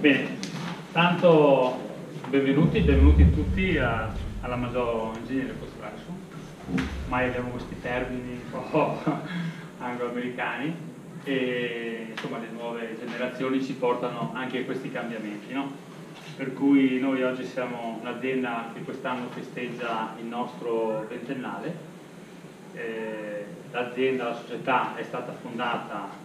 Bene, tanto benvenuti tutti alla Maggior Engineering Construction. Mai abbiamo questi termini un po' anglo-americani e insomma le nuove generazioni ci portano anche a questi cambiamenti, no? Per cui noi oggi siamo un'azienda che quest'anno festeggia il nostro ventennale. L'azienda, la società è stata fondata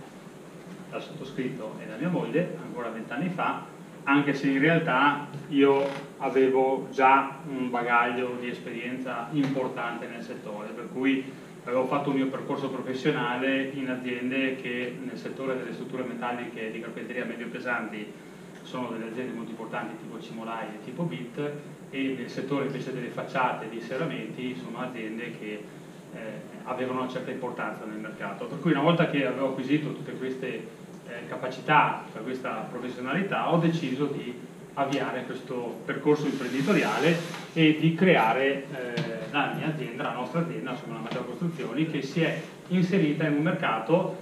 dal sottoscritto e da mia moglie ancora 20 anni fa, anche se in realtà io avevo già un bagaglio di esperienza importante nel settore, per cui avevo fatto un mio percorso professionale in aziende che nel settore delle strutture metalliche di carpenteria medio pesanti sono delle aziende molto importanti tipo Cimolai e tipo BIT, e nel settore invece delle facciate e dei serramenti sono aziende che avevano una certa importanza nel mercato. Per cui una volta che avevo acquisito tutte queste capacità, questa professionalità, ho deciso di avviare questo percorso imprenditoriale e di creare la mia azienda, la nostra azienda, insomma la Maggior Costruzioni, che si è inserita in un mercato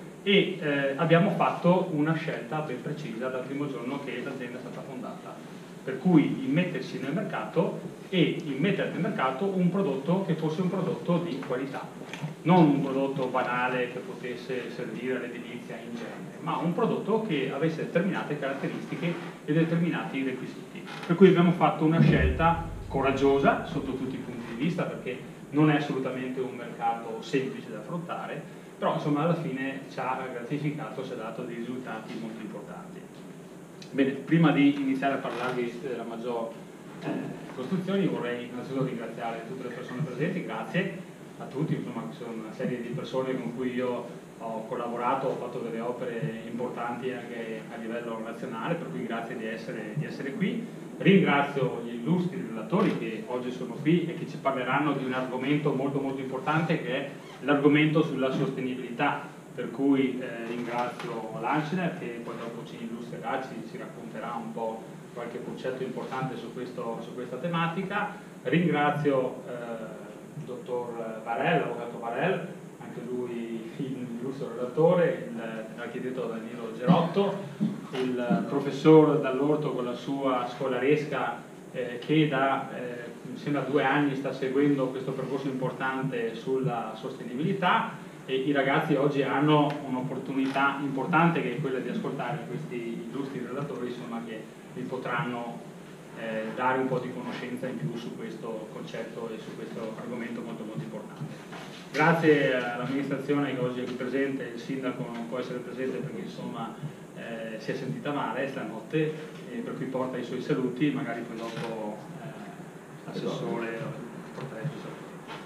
e abbiamo fatto una scelta ben precisa dal primo giorno che l'azienda è stata fondata, per cui immettersi nel mercato e immettere nel mercato un prodotto che fosse un prodotto di qualità, non un prodotto banale che potesse servire all'edilizia in genere, ma un prodotto che avesse determinate caratteristiche e determinati requisiti. Per cui abbiamo fatto una scelta coraggiosa sotto tutti i punti di vista, perché non è assolutamente un mercato semplice da affrontare, però insomma alla fine ci ha gratificato, ci ha dato dei risultati molto importanti. Bene, prima di iniziare a parlarvi della Maggior Costruzioni vorrei innanzitutto ringraziare tutte le persone presenti, grazie a tutti, insomma ci sono una serie di persone con cui io ho collaborato, ho fatto delle opere importanti anche a livello nazionale, per cui grazie di essere qui. Ringrazio gli illustri relatori che oggi sono qui e che ci parleranno di un argomento molto molto importante, che è l'argomento sulla sostenibilità, per cui ringrazio l'Anciner che poi dopo ci illustrerà, ci racconterà un po' qualche concetto importante su questa tematica. Ringrazio il dottor Barel, l'avvocato Barel, anche lui l'illustro relatore, l'architetto Danilo Gerotto, il professor Dall'Orto con la sua scolaresca che da insieme a 2 anni sta seguendo questo percorso importante sulla sostenibilità, e i ragazzi oggi hanno un'opportunità importante che è quella di ascoltare questi illustri relatori, insomma, che vi potranno dare un po' di conoscenza in più su questo concetto e su questo argomento molto molto importante. Grazie all'amministrazione che oggi è qui presente, il sindaco non può essere presente perché insomma si è sentita male stanotte, per cui porta i suoi saluti, magari poi dopo l'assessore porterà i suoi saluti.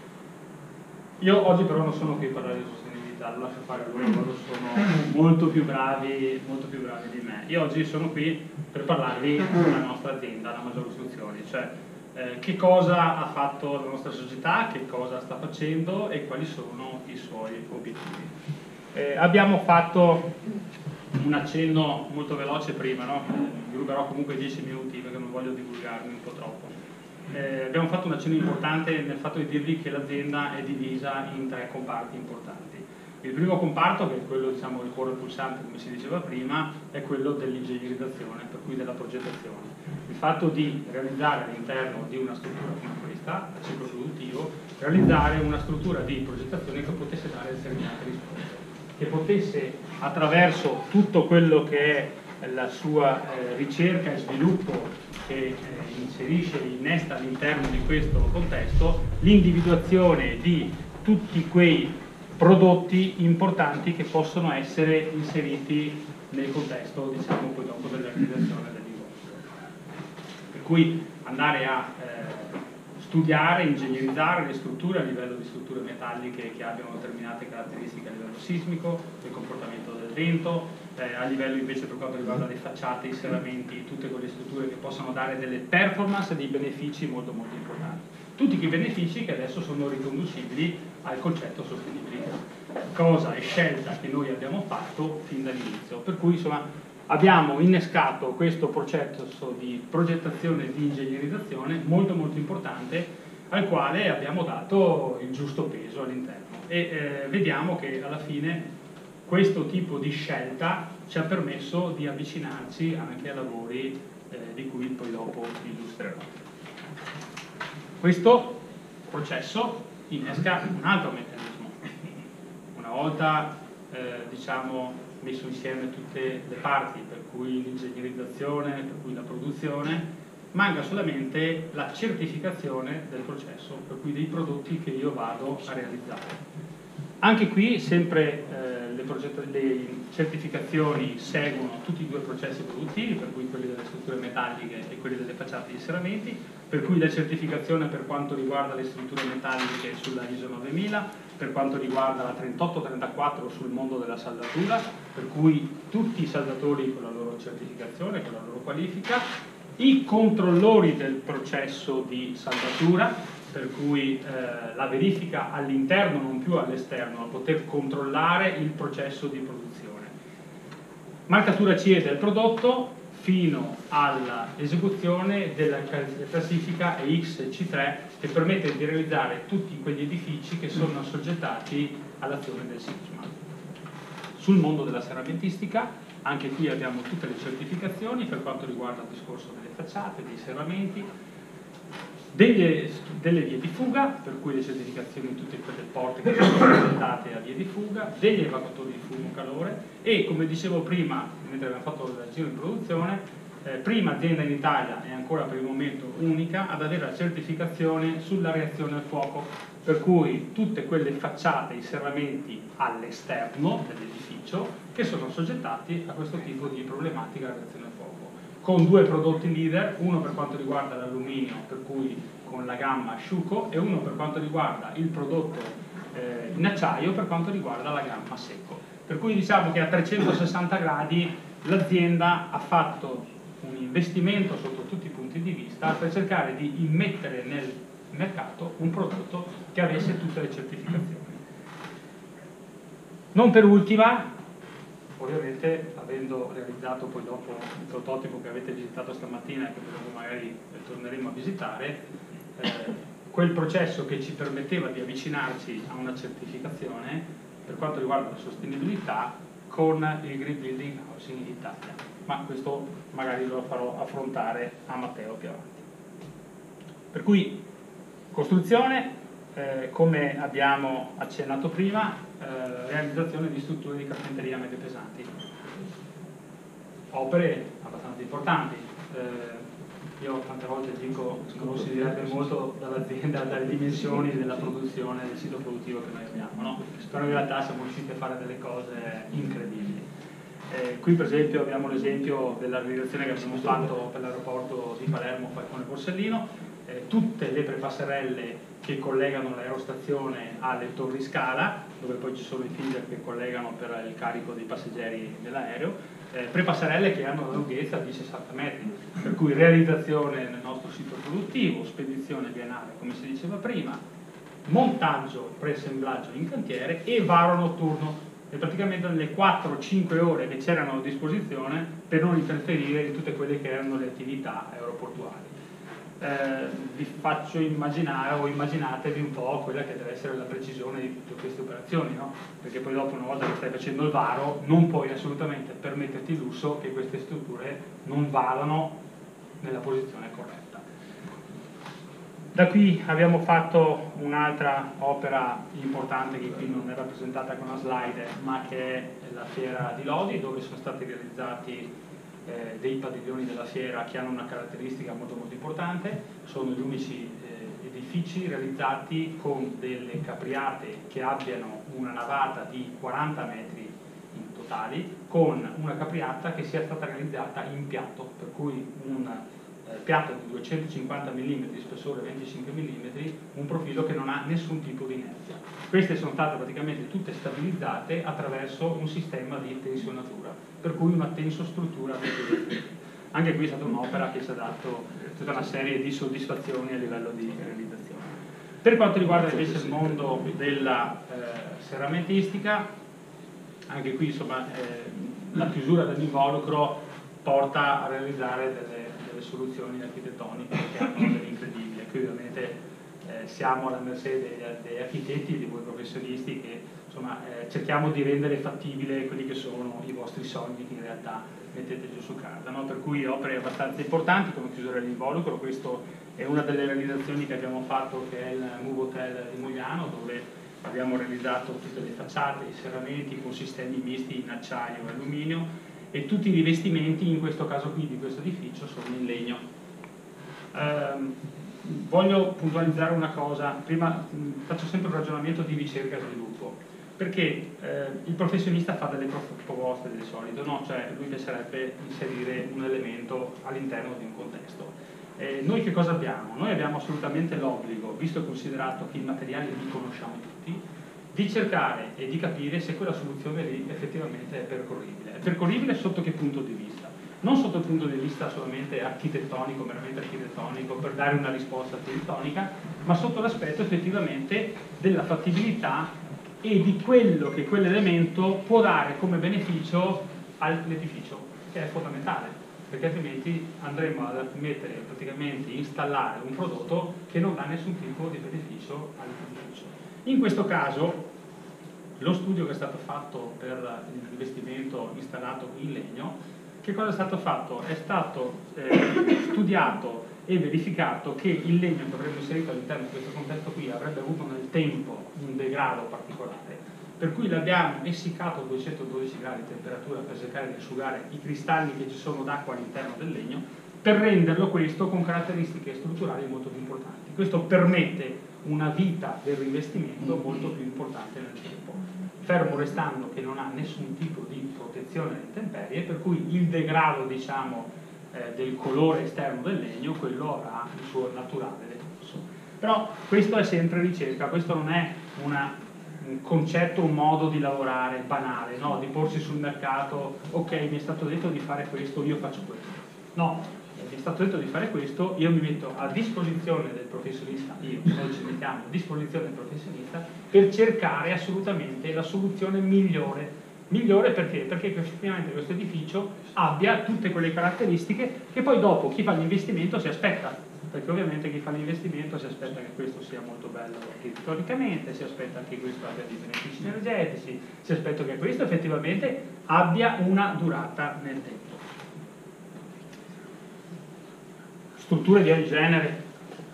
Io oggi però non sono qui per parlare di sostenibilità, lo lascio fare loro sono molto più bravi di me. Io oggi sono qui per parlarvi della nostra azienda, la Maggior Costruzioni, cioè che cosa ha fatto la nostra società, che cosa sta facendo e quali sono i suoi obiettivi. Abbiamo fatto un accenno molto veloce prima, no? Vi ruberò comunque 10 minuti perché non voglio divulgarmi un po' troppo. Abbiamo fatto un accenno importante nel fatto di dirvi che l'azienda è divisa in 3 comparti importanti. Il primo comparto, che è quello, diciamo, il cuore pulsante, come si diceva prima, è quello dell'ingegnerizzazione, per cui della progettazione. Il fatto di realizzare all'interno di una struttura come questa, a ciclo produttivo, realizzare una struttura di progettazione che potesse dare determinate risposte, che potesse, attraverso tutto quello che è la sua ricerca e sviluppo che inserisce e innesta all'interno di questo contesto, l'individuazione di tutti quei prodotti importanti che possono essere inseriti nel contesto, diciamo, poi dopo della realizzazione del negozio. Per cui andare a studiare, ingegnerizzare le strutture a livello di strutture metalliche che abbiano determinate caratteristiche a livello sismico, del comportamento del vento, a livello invece per quanto riguarda le facciate, i serramenti, tutte quelle strutture che possono dare delle performance e dei benefici molto molto importanti. Tutti quei benefici che adesso sono riconducibili al concetto sostenibilità, cosa e scelta che noi abbiamo fatto fin dall'inizio, per cui insomma abbiamo innescato questo processo di progettazione e di ingegnerizzazione molto molto importante, al quale abbiamo dato il giusto peso all'interno, e vediamo che alla fine questo tipo di scelta ci ha permesso di avvicinarci anche a lavori di cui poi dopo illustrerò. Questo processo innesca un altro meccanismo. Una volta diciamo, messo insieme tutte le parti, per cui l'ingegnerizzazione, per cui la produzione, manca solamente la certificazione del processo, per cui dei prodotti che io vado a realizzare. Anche qui sempre le certificazioni seguono tutti i due processi produttivi, per cui quelli delle strutture metalliche e quelli delle facciate di serramenti, per cui la certificazione per quanto riguarda le strutture metalliche sulla ISO 9000, per quanto riguarda la 3834 sul mondo della saldatura, per cui tutti i saldatori con la loro certificazione, con la loro qualifica, i controllori del processo di saldatura, per cui la verifica all'interno non più all'esterno, a poter controllare il processo di produzione. Marcatura CE del prodotto fino all'esecuzione della classifica EX-C3 che permette di realizzare tutti quegli edifici che sono assoggettati all'azione del sisma. Sul mondo della serramentistica, anche qui abbiamo tutte le certificazioni per quanto riguarda il discorso delle facciate, dei serramenti, delle vie di fuga, per cui le certificazioni di tutte quelle porte che sono presentate a vie di fuga, degli evacuatori di fumo calore e, come dicevo prima, mentre abbiamo fatto il giro in produzione, prima azienda in Italia e ancora per il momento unica ad avere la certificazione sulla reazione al fuoco, per cui tutte quelle facciate, i serramenti all'esterno dell'edificio che sono soggettati a questo tipo di problematica a reazione al fuoco, con due prodotti leader, uno per quanto riguarda l'alluminio, per cui con la gamma Sciuco, e uno per quanto riguarda il prodotto in acciaio, per quanto riguarda la gamma Secco. Per cui diciamo che a 360 gradi l'azienda ha fatto un investimento sotto tutti i punti di vista per cercare di immettere nel mercato un prodotto che avesse tutte le certificazioni. Non per ultima, ovviamente avendo realizzato poi dopo il prototipo che avete visitato stamattina e che dopo magari torneremo a visitare, quel processo che ci permetteva di avvicinarci a una certificazione per quanto riguarda la sostenibilità con il Green Building Housing in Italia, ma questo magari lo farò affrontare a Matteo più avanti. Per cui costruzione, come abbiamo accennato prima, realizzazione di strutture di carpenteria medie pesanti, opere abbastanza importanti. Io tante volte dico che non si direbbe molto dall'azienda, dalle dimensioni della produzione, del sito produttivo che noi abbiamo, no? Però in realtà siamo riusciti a fare delle cose incredibili. Qui per esempio abbiamo l'esempio della realizzazione che abbiamo fatto per l'aeroporto di Palermo, Falcone Borsellino, tutte le prepasserelle che collegano l'aerostazione alle torri scala, dove poi ci sono i feeder che collegano per il carico dei passeggeri dell'aereo, prepasserelle che hanno una lunghezza di 60 metri, per cui realizzazione nel nostro sito produttivo, spedizione biennale come si diceva prima, montaggio, preassemblaggio in cantiere e varo notturno, e praticamente nelle 4-5 ore che c'erano a disposizione per non interferire in tutte quelle che erano le attività aeroportuali. Vi faccio immaginare o immaginatevi un po' quella che deve essere la precisione di tutte queste operazioni, no? Perché poi dopo, una volta che stai facendo il varo, non puoi assolutamente permetterti il lusso che queste strutture non vadano nella posizione corretta. Da qui abbiamo fatto un'altra opera importante che qui non è rappresentata con una slide, ma che è la fiera di Lodi, dove sono stati realizzati dei padiglioni della fiera che hanno una caratteristica molto importante. Sono gli unici edifici realizzati con delle capriate che abbiano una navata di 40 metri in totali, con una capriata che sia stata realizzata in piatto, per cui un piatto di 250 mm, spessore 25 mm, un profilo che non ha nessun tipo di inerzia. Queste sono state praticamente tutte stabilizzate attraverso un sistema di tensionatura, per cui una tensostruttura. Anche qui è stata un'opera che ci ha dato tutta una serie di soddisfazioni a livello di realizzazione. Per quanto riguarda invece il mondo della serramentistica, anche qui insomma la chiusura dell'involucro porta a realizzare delle soluzioni architettoniche che hanno dell'incredibile. Qui ovviamente siamo alla mercé degli architetti e di voi professionisti che insomma, cerchiamo di rendere fattibile quelli che sono i vostri sogni che in realtà mettete giù su carta, no? Per cui opere abbastanza importanti come chiusura dell'involucro. Questo è una delle realizzazioni che abbiamo fatto, che è il Move Hotel di Mogliano, dove abbiamo realizzato tutte le facciate, i serramenti con sistemi misti in acciaio e alluminio, e tutti i rivestimenti, in questo caso qui di questo edificio, sono in legno. Voglio puntualizzare una cosa, prima faccio sempre un ragionamento di ricerca e sviluppo, perché il professionista fa delle proposte di solito, no? Cioè lui piacerebbe inserire un elemento all'interno di un contesto. Noi che cosa abbiamo? Noi abbiamo assolutamente l'obbligo, visto e considerato che i materiali li conosciamo tutti, di cercare e di capire se quella soluzione lì effettivamente è percorribile. È percorribile sotto che punto di vista? Non sotto il punto di vista solamente architettonico, meramente architettonico, per dare una risposta architettonica, ma sotto l'aspetto effettivamente della fattibilità e di quello che quell'elemento può dare come beneficio all'edificio, che è fondamentale, perché altrimenti andremo a mettere, praticamente installare un prodotto che non dà nessun tipo di beneficio all'edificio. In questo caso lo studio che è stato fatto per il rivestimento installato in legno, che cosa è stato fatto? È stato studiato e verificato che il legno che avremmo inserito all'interno di questo contesto qui avrebbe avuto nel tempo un degrado particolare, per cui l'abbiamo essiccato a 212 gradi di temperatura per cercare di asciugare i cristalli che ci sono d'acqua all'interno del legno, per renderlo questo con caratteristiche strutturali molto più importanti. Questo permette una vita del rivestimento molto più importante nel tempo, fermo restando che non ha nessun tipo di protezione alle intemperie, per cui il degrado, diciamo, del colore esterno del legno, quello avrà il suo naturale decorso. Però questo è sempre ricerca, questo non è un concetto, un modo di lavorare banale, no? Di porsi sul mercato, ok, mi è stato detto di fare questo, io faccio questo. No, mi è stato detto di fare questo, io mi metto a disposizione del professionista, noi ci mettiamo a disposizione del professionista per cercare assolutamente la soluzione migliore. Migliore perché? Perché effettivamente questo edificio abbia tutte quelle caratteristiche che poi dopo chi fa l'investimento si aspetta, perché ovviamente chi fa l'investimento si aspetta che questo sia molto bello architettonicamente, si aspetta che questo abbia dei benefici energetici, si aspetta che questo effettivamente abbia una durata nel tempo. Strutture di ogni genere,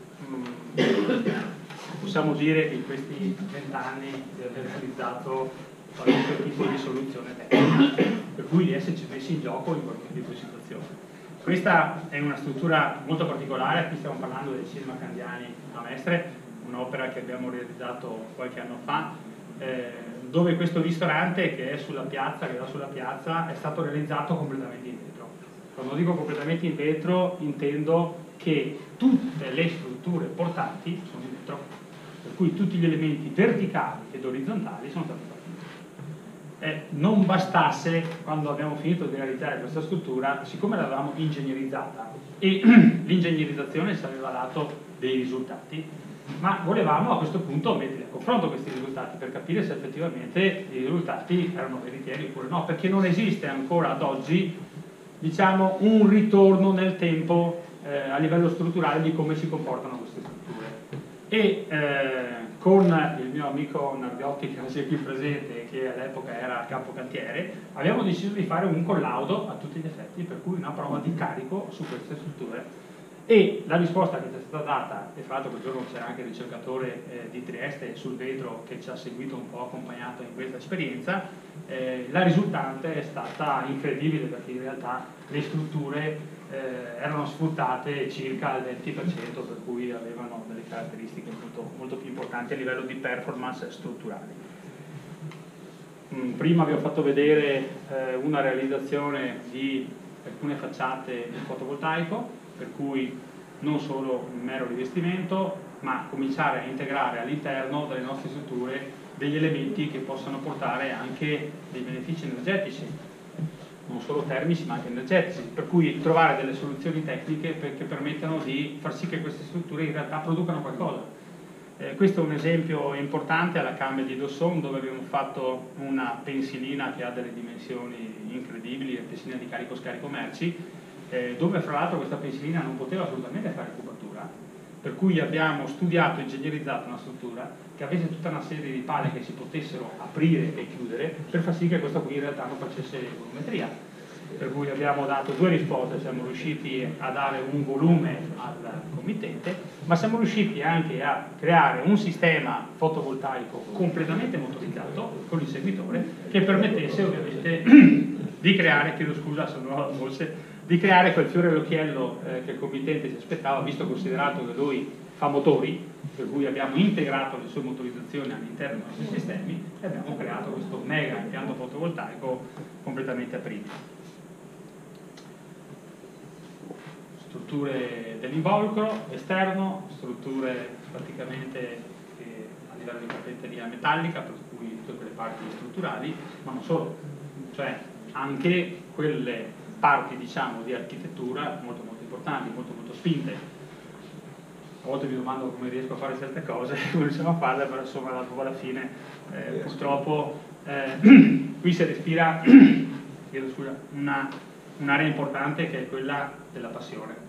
possiamo dire che in questi 20 anni di aver realizzato qualunque tipo di soluzione tecnica, per cui di esserci messi in gioco in qualunque tipo di situazione. Questa è una struttura molto particolare, qui stiamo parlando del Cinema Candiani a Mestre, un'opera che abbiamo realizzato qualche anno fa, dove questo ristorante che è sulla piazza, che va sulla piazza, è stato realizzato completamente in vetro. Quando dico completamente in vetro intendo che tutte le strutture portanti sono in vetro, per cui tutti gli elementi verticali ed orizzontali sono stati fatti. Non bastasse, quando abbiamo finito di realizzare questa struttura, siccome l'avevamo ingegnerizzata e l'ingegnerizzazione ci aveva dato dei risultati, ma volevamo a questo punto mettere a confronto questi risultati per capire se effettivamente i risultati erano veritieri oppure no, perché non esiste ancora ad oggi, diciamo, un ritorno nel tempo a livello strutturale di come si comportano queste strutture. E con il mio amico Nardiotti, che è qui presente, che all'epoca era capocantiere, abbiamo deciso di fare un collaudo a tutti gli effetti, per cui una prova di carico su queste strutture. E la risposta che ci è stata data, e fra l'altro quel giorno c'era anche il ricercatore di Trieste sul vetro che ci ha seguito un po', accompagnato in questa esperienza, la risultante è stata incredibile, perché in realtà le strutture erano sfruttate circa al 20%, per cui avevano delle caratteristiche molto, molto più importanti a livello di performance strutturali. Prima vi ho fatto vedere una realizzazione di alcune facciate in fotovoltaico, per cui non solo un mero rivestimento, ma cominciare a integrare all'interno delle nostre strutture degli elementi che possano portare anche dei benefici energetici, non solo termici ma anche energetici, per cui trovare delle soluzioni tecniche che permettano di far sì che queste strutture in realtà producano qualcosa. Questo è un esempio importante alla Camera di Dosson, dove abbiamo fatto una pensilina che ha delle dimensioni incredibili, la pensilina di carico-scarico merci, dove fra l'altro questa pensilina non poteva assolutamente fare cubatura, per cui abbiamo studiato e ingegnerizzato una struttura che avesse tutta una serie di pale che si potessero aprire e chiudere per far sì che questo qui in realtà non facesse volumetria. Per cui abbiamo dato due risposte: siamo riusciti a dare un volume al committente, ma siamo riusciti anche a creare un sistema fotovoltaico completamente motorizzato con il seguitore che permettesse ovviamente di creare, chiedo scusa se non ho la voce, di creare quel fiore all'occhiello che il committente si aspettava, visto considerato che lui fa motori, per cui abbiamo integrato le sue motorizzazioni all'interno dei nostri sistemi e abbiamo creato questo mega impianto fotovoltaico completamente apribile. Strutture dell'involucro esterno, strutture praticamente a livello di cappelleria metallica, per cui tutte quelle parti strutturali, ma non solo, cioè anche quelle parti, diciamo, di architettura molto molto importanti, molto molto spinte. A volte mi domando come riesco a fare certe cose, come riusciamo a farle, però insomma dopo alla fine purtroppo qui si respira un'area importante che è quella della passione.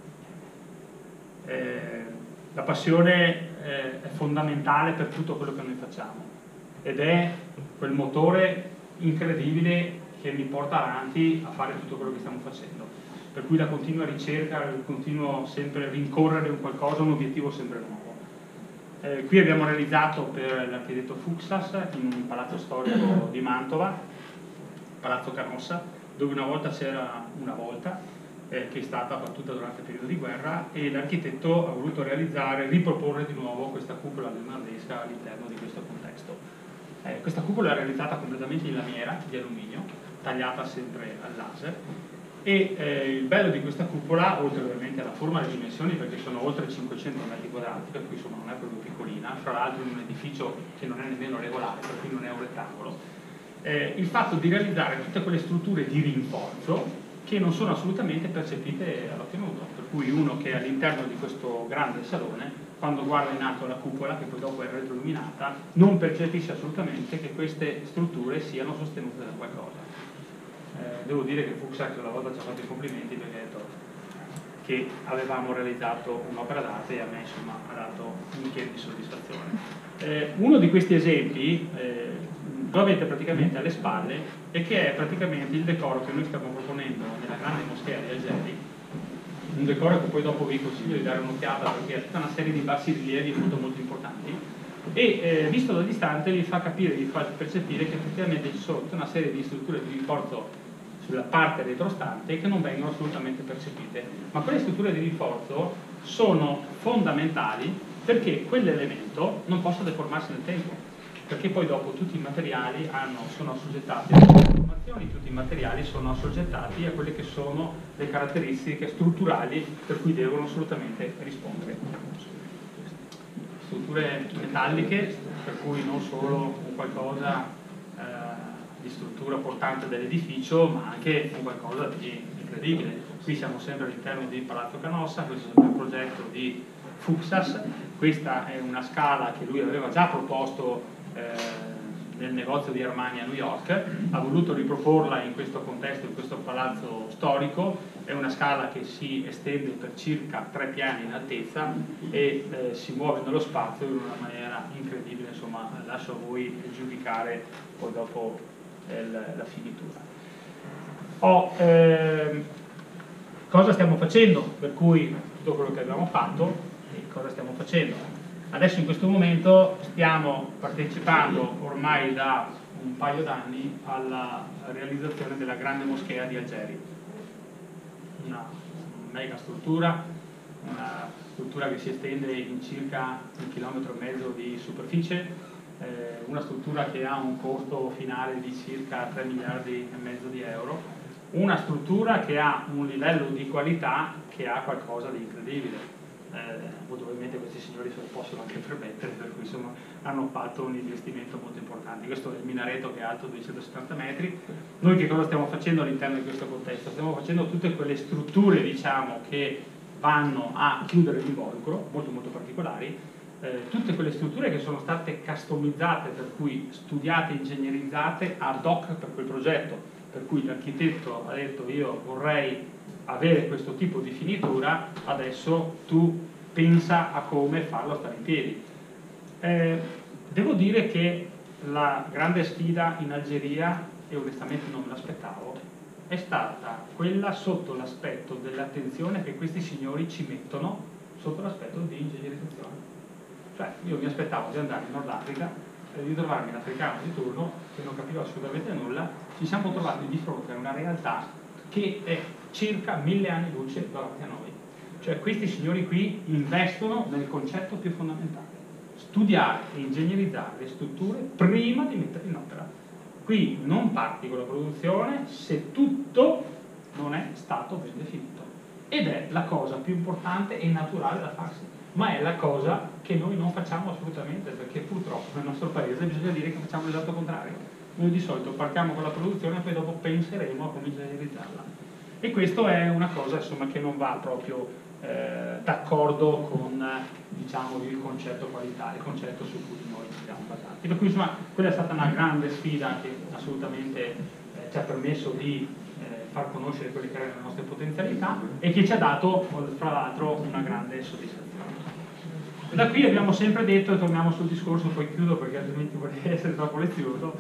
La passione è fondamentale per tutto quello che noi facciamo ed è quel motore incredibile che mi porta avanti a fare tutto quello che stiamo facendo, per cui la continua ricerca, il continuo sempre rincorrere un qualcosa, un obiettivo sempre nuovo. Qui abbiamo realizzato per l'architetto Fuxas in un palazzo storico di Mantova, Palazzo Canossa, dove una volta c'era una volta che è stata abbattuta durante il periodo di guerra, e l'architetto ha voluto riproporre di nuovo questa cupola leonardesca all'interno di questo contesto. Questa cupola è realizzata completamente in lamiera di alluminio, tagliata sempre al laser, e il bello di questa cupola, oltre ovviamente alla forma e alle dimensioni, perché sono oltre 500 metri quadrati, per cui insomma non è proprio piccolina, fra l'altro in un edificio che non è nemmeno regolare, per cui non è un rettangolo, il fatto di realizzare tutte quelle strutture di rinforzo che non sono assolutamente percepite all'occhio nudo, per cui uno che è all'interno di questo grande salone, quando guarda in alto la cupola, che poi dopo è retroilluminata, non percepisce assolutamente che queste strutture siano sostenute da qualcosa. Devo dire che Fuxas una volta ci ha fatto i complimenti perché ha detto che avevamo realizzato un'opera d'arte e a me insomma ha dato un chiede di soddisfazione. Uno di questi esempi lo avete praticamente alle spalle e che è praticamente il decoro che noi stiamo proponendo nella grande moschea di Algeri, un decoro che poi dopo vi consiglio di dare un'occhiata perché ha tutta una serie di bassi rilievi molto molto importanti e visto da distante vi fa capire, vi fa percepire che effettivamente ci sono tutta una serie di strutture di rinforzo sulla parte retrostante che non vengono assolutamente percepite, ma quelle strutture di rinforzo sono fondamentali perché quell'elemento non possa deformarsi nel tempo, perché poi dopo tutti i materiali sono assoggettati alle informazioni, tutti i materiali sono assoggettati a quelle che sono le caratteristiche strutturali per cui devono assolutamente rispondere. Strutture metalliche, per cui non solo un qualcosa di struttura portante dell'edificio, ma anche un qualcosa di incredibile. Qui siamo sempre all'interno di Palazzo Canossa, questo è il progetto di Fuxas, questa è una scala che lui aveva già proposto nel negozio di Armani a New York, ha voluto riproporla in questo contesto, in questo palazzo storico. È una scala che si estende per circa 3 piani in altezza e si muove nello spazio in una maniera incredibile, insomma lascio a voi giudicare poi dopo la finitura. Cosa stiamo facendo? Per cui tutto quello che abbiamo fatto e cosa stiamo facendo? Adesso in questo momento stiamo partecipando ormai da un paio d'anni alla realizzazione della grande moschea di Algeri, una mega struttura, una struttura che si estende in circa 1,5 km di superficie, una struttura che ha un costo finale di circa 3,5 miliardi di euro, una struttura che ha un livello di qualità che ha qualcosa di incredibile. Molto probabilmente questi signori se lo possono anche permettere, per cui insomma hanno fatto un investimento molto importante. Questo è il minareto che è alto 270 metri. Noi che cosa stiamo facendo all'interno di questo contesto? Stiamo facendo tutte quelle strutture, diciamo, che vanno a chiudere l'involucro, molto molto particolari, tutte quelle strutture che sono state customizzate, per cui studiate, ingegnerizzate ad hoc per quel progetto, per cui l'architetto ha detto io vorrei avere questo tipo di finitura, adesso tu pensa a come farlo stare in piedi. Devo dire che la grande sfida in Algeria, e onestamente non me l'aspettavo, è stata quella sotto l'aspetto dell'attenzione che questi signori ci mettono sotto l'aspetto di ingegnerizzazione. Cioè, io mi aspettavo di andare in Nord Africa e di trovarmi l'africano di turno che non capiva assolutamente nulla. Ci siamo trovati di fronte a una realtà che è circa 1000 anni luce davanti a noi. Cioè, questi signori qui investono nel concetto più fondamentale: studiare e ingegnerizzare le strutture prima di metterle in opera. Qui non parti con la produzione se tutto non è stato ben definito. Ed è la cosa più importante e naturale da farsi, ma è la cosa che noi non facciamo assolutamente, perché purtroppo nel nostro paese bisogna dire che facciamo l'esatto contrario. Noi di solito partiamo con la produzione e poi dopo penseremo a come ingegnerizzarla. E questo è una cosa, insomma, che non va proprio d'accordo con, diciamo, il concetto qualità, il concetto su cui noi siamo basati. Per cui, insomma, quella è stata una grande sfida che assolutamente ci ha permesso di far conoscere quelle che erano le nostre potenzialità e che ci ha dato, fra l'altro, una grande soddisfazione. Da qui abbiamo sempre detto, e torniamo sul discorso, poi chiudo perché altrimenti vorrei essere troppo lezioso,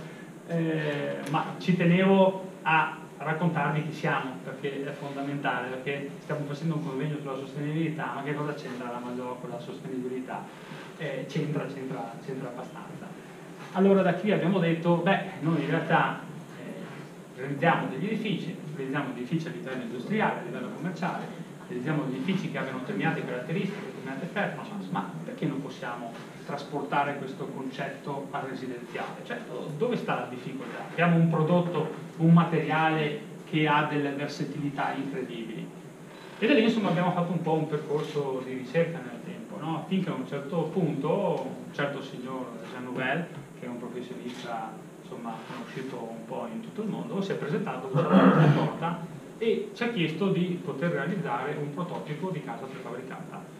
ma ci tenevo a raccontarvi chi siamo, perché è fondamentale, perché stiamo facendo un convegno sulla sostenibilità, ma che cosa c'entra la Major con la sostenibilità? C'entra abbastanza. Allora da qui abbiamo detto, noi in realtà realizziamo degli edifici a livello industriale, a livello commerciale, realizziamo degli edifici che abbiano determinate caratteristiche, determinate performance, ma perché non possiamo trasportare questo concetto al residenziale? Cioè, dove sta la difficoltà? Abbiamo un prodotto, un materiale che ha delle versatilità incredibili. E da lì, insomma, abbiamo fatto un po' un percorso di ricerca nel tempo, no? Finché a un certo punto un certo signor Jean Nouvel, che è un professionista, insomma, conosciuto un po' in tutto il mondo, si è presentato con la porta e ci ha chiesto di poter realizzare un prototipo di casa prefabbricata.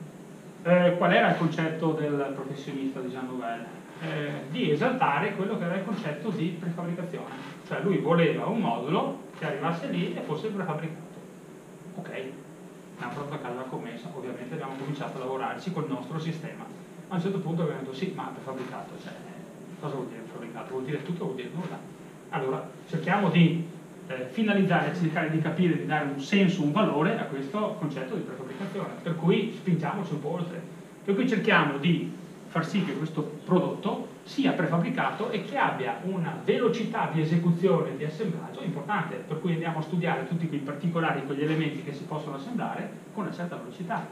Qual era il concetto del professionista di Jean Nouvel? Di esaltare quello che era il concetto di prefabbricazione. Cioè lui voleva un modulo che arrivasse lì e fosse prefabbricato. Ok, abbiamo fatto la casa commessa, ovviamente abbiamo cominciato a lavorarci col nostro sistema. A un certo punto abbiamo detto sì, ma prefabbricato, cioè, cosa vuol dire prefabbricato? Vuol dire tutto o vuol dire nulla? Allora cerchiamo di finalizzare, cercare di capire, di dare un senso, un valore a questo concetto di prefabbricazione, per cui spingiamoci un po' oltre, per cui cerchiamo di far sì che questo prodotto sia prefabbricato e che abbia una velocità di esecuzione e di assemblaggio importante, per cui andiamo a studiare tutti quei particolari, quegli elementi che si possono assemblare con una certa velocità.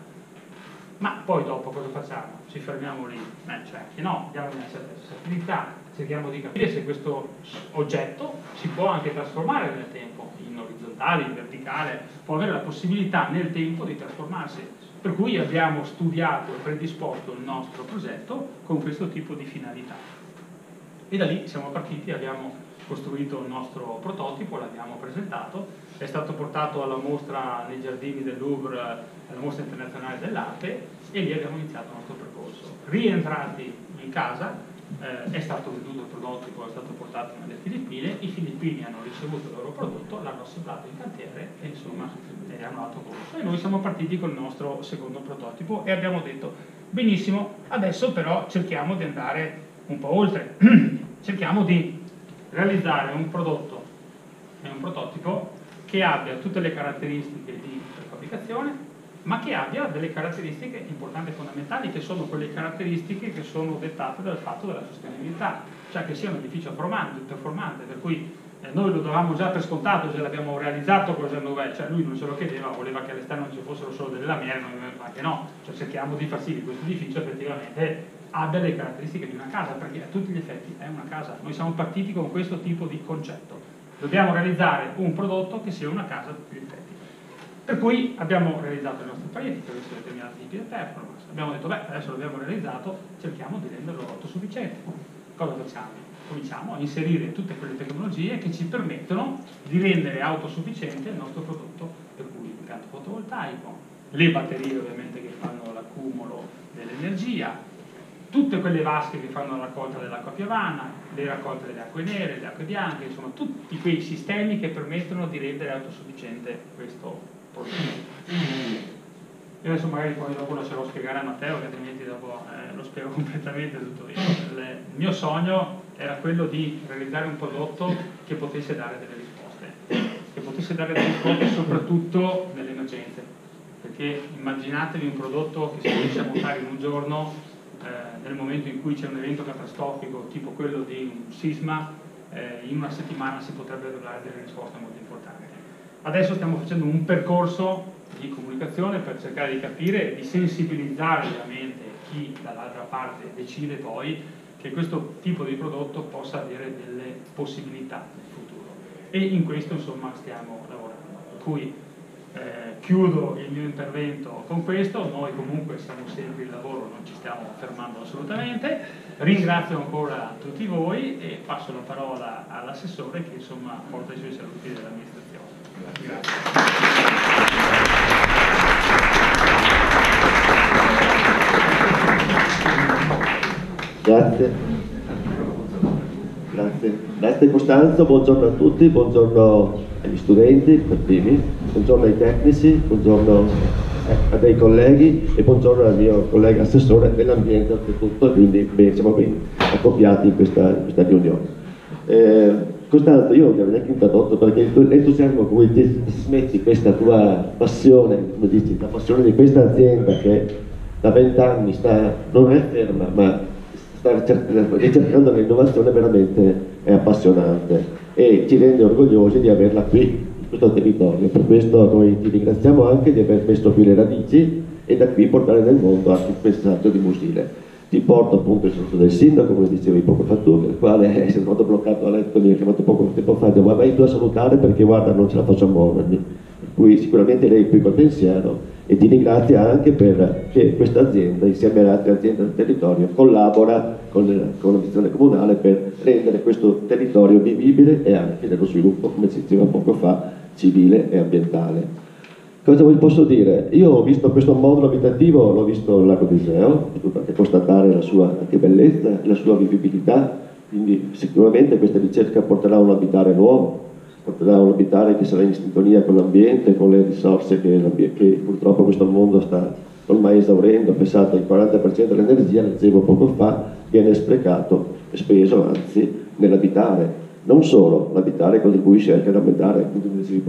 Ma poi dopo cosa facciamo? Ci fermiamo lì? Cioè che no, diamo una certa versatilità, cerchiamo di capire se questo oggetto si può anche trasformare nel tempo, in orizzontale, in verticale, può avere la possibilità nel tempo di trasformarsi. Per cui abbiamo studiato e predisposto il nostro progetto con questo tipo di finalità. E da lì siamo partiti, abbiamo costruito il nostro prototipo, l'abbiamo presentato, è stato portato alla mostra nei giardini del Louvre, alla mostra internazionale dell'arte, e lì abbiamo iniziato il nostro percorso. Rientrati in casa, è stato venduto il prototipo, è stato portato nelle Filippine, i filippini hanno ricevuto il loro prodotto, l'hanno assemblato in cantiere e insomma hanno dato corso. E noi siamo partiti col nostro secondo prototipo e abbiamo detto benissimo, adesso però cerchiamo di andare un po' oltre, cerchiamo di realizzare un prodotto e un prototipo che abbia tutte le caratteristiche di fabbricazione, ma che abbia delle caratteristiche importanti e fondamentali, che sono quelle caratteristiche che sono dettate dal fatto della sostenibilità, cioè che sia un edificio performante, per cui noi lo davamo già per scontato, se l'abbiamo realizzato con Jean Nouvel, cioè lui non se lo chiedeva, voleva che all'esterno ci fossero solo delle lamiere, noi anche no, cioè cerchiamo di far sì che questo edificio effettivamente abbia le caratteristiche di una casa, perché a tutti gli effetti è una casa. Noi siamo partiti con questo tipo di concetto, dobbiamo realizzare un prodotto che sia una casa a tutti gli effetti. Per cui abbiamo realizzato i nostri proietti che avessero determinati tipi di performance, abbiamo detto adesso l'abbiamo realizzato, cerchiamo di renderlo autosufficiente. Cosa facciamo? Cominciamo a inserire tutte quelle tecnologie che ci permettono di rendere autosufficiente il nostro prodotto, per cui l'impianto fotovoltaico, le batterie ovviamente che fanno l'accumulo dell'energia, tutte quelle vasche che fanno la raccolta dell'acqua piovana, le raccolte delle acque nere, le acque bianche, insomma tutti quei sistemi che permettono di rendere autosufficiente questo prodotto. Io adesso magari poi dopo lascerò spiegare a Matteo, che altrimenti dopo lo spiego completamente tutto io. Il mio sogno era quello di realizzare un prodotto che potesse dare delle risposte, soprattutto nelle emergenze, perché immaginatevi un prodotto che si riesce a montare in un giorno, nel momento in cui c'è un evento catastrofico tipo quello di un sisma, in una settimana si potrebbero dare delle risposte molto importanti. Adesso stiamo facendo un percorso di comunicazione per cercare di capire e di sensibilizzare ovviamente chi dall'altra parte decide poi che questo tipo di prodotto possa avere delle possibilità nel futuro, e in questo insomma stiamo lavorando, per cui chiudo il mio intervento con questo. Noi comunque siamo sempre in lavoro, non ci stiamo fermando assolutamente. Ringrazio ancora tutti voi e passo la parola all'assessore che insomma porta i suoi saluti dell'amministrazione. Grazie Costanzo, buongiorno a tutti, buongiorno agli studenti per primi, buongiorno ai tecnici, buongiorno a dei colleghi e buongiorno al mio collega assessore dell'ambiente oltretutto, quindi siamo ben accoppiati in questa riunione. Costanzo, io non ti avrei neanche introdotto perché l'entusiasmo con cui ti smetti questa tua passione, come dici, la passione di questa azienda che da 20 anni non è ferma, ma sta ricercando l'innovazione, veramente è appassionante e ci rende orgogliosi di averla qui in questo territorio. Per questo noi ti ringraziamo anche di aver messo qui le radici e da qui portare nel mondo anche il messaggio di Musile. Ti porto appunto il saluto del sindaco, come dicevi poco fa tu, il quale è stato bloccato a letto, mi ha chiamato poco tempo fa, ma vai tu a salutare perché guarda non ce la faccio a muovermi. Per cui sicuramente lei è qui col pensiero e ti ringrazia anche perché questa azienda, insieme alle altre aziende del territorio, collabora con la visione comunale per rendere questo territorio vivibile e anche nello sviluppo, come si diceva poco fa, civile e ambientale. Cosa vi posso dire? Io ho visto questo modulo abitativo, l'ho visto al Lago d'Iseo, ho potuto anche constatare la sua anche bellezza, la sua vivibilità, quindi sicuramente questa ricerca porterà a un abitare nuovo, porterà a un abitare che sarà in sintonia con l'ambiente, con le risorse che purtroppo questo mondo sta ormai esaurendo. Pensate, il 40% dell'energia, leggevo poco fa, viene sprecato e speso anzi nell'abitare. Non solo, l'abitare contribuisce anche ad aumentare, come dicevi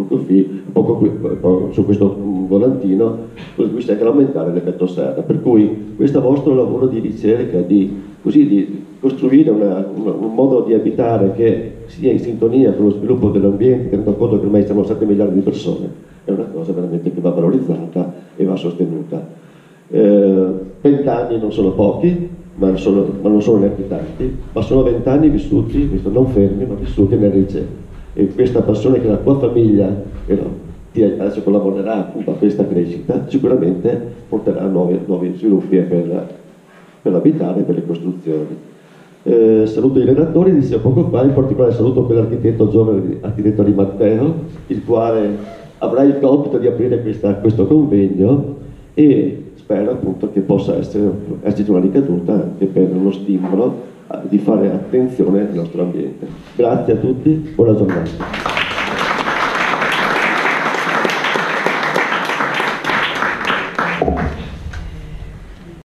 poco su questo volantino, contribuisce anche ad aumentare l'effetto serra. Per cui questo vostro lavoro di ricerca, di costruire un modo di abitare che sia in sintonia con lo sviluppo dell'ambiente, tenendo conto che ormai siamo 7 miliardi di persone, è una cosa veramente che va valorizzata e va sostenuta. 20 anni non sono pochi, ma non sono neanche tanti, ma sono 20 anni vissuti, non fermi, ma vissuti nel ricerca. E questa passione che la tua famiglia adesso collaborerà appunto a questa crescita, sicuramente porterà a nuovi sviluppi per l'abitare e per le costruzioni. Saluto i relatori, dicevo poco fa, in particolare saluto quell'architetto giovane, architetto Di Matteo, il quale avrà il compito di aprire questo convegno e spero appunto che possa esserci una ricaduta anche per uno stimolo di fare attenzione al nostro ambiente. Grazie a tutti, buona giornata.